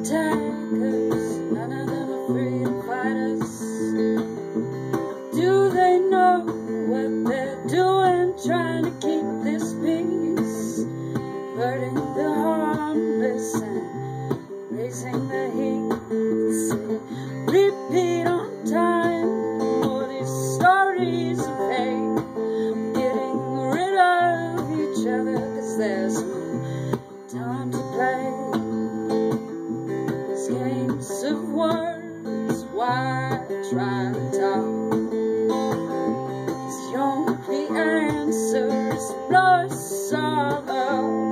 attackers, none of them are free to fight us. Do they know what they're doing, trying to keep this peace, hurting the harmless and raising the heat? Repeat on time, all these stories of hate, getting rid of each other, 'cause there's no time to play these games of words. Why try to talk? 'Cause the only answer is blow us all up.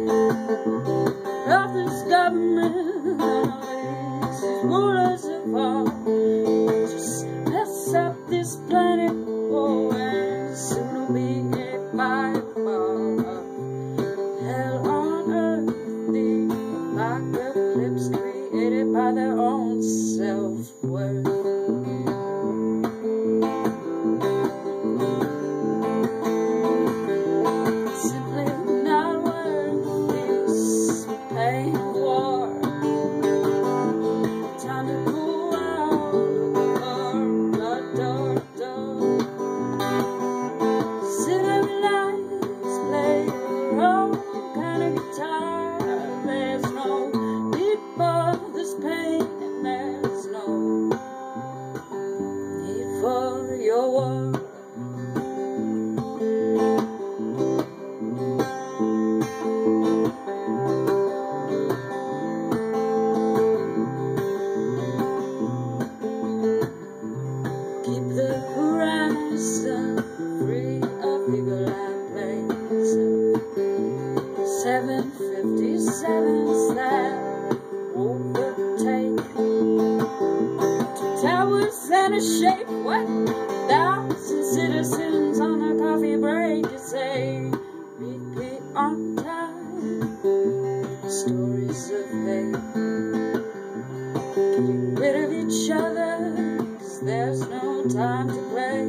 Of this government, these rulers of all, just mess up this planet, oh, and soon it'll be a fireball of hell on earth, the apocalypse created by their own self-worth. For your war, keep the horizon free of eagle-eyed planes of 757s that overtake towers and a shape. What? 1,000 citizens on a coffee break, you say. Repeat on time, stories of hate, getting rid of each other, 'cause there's no time to play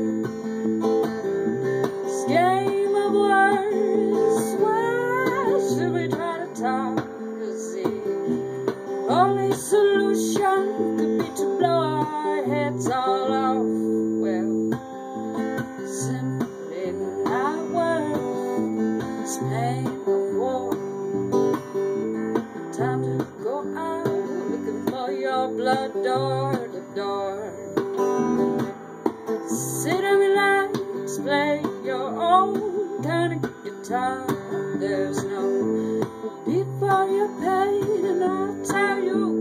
this game of words. Why should we try to talk? 'Cause the only solution could be to blow our heads all off. Well, simply not worth this pain of war. Time to go out looking for your blood door to door. Sit and relax, play your own kind of guitar. There's no need for your pain, and I'll tell you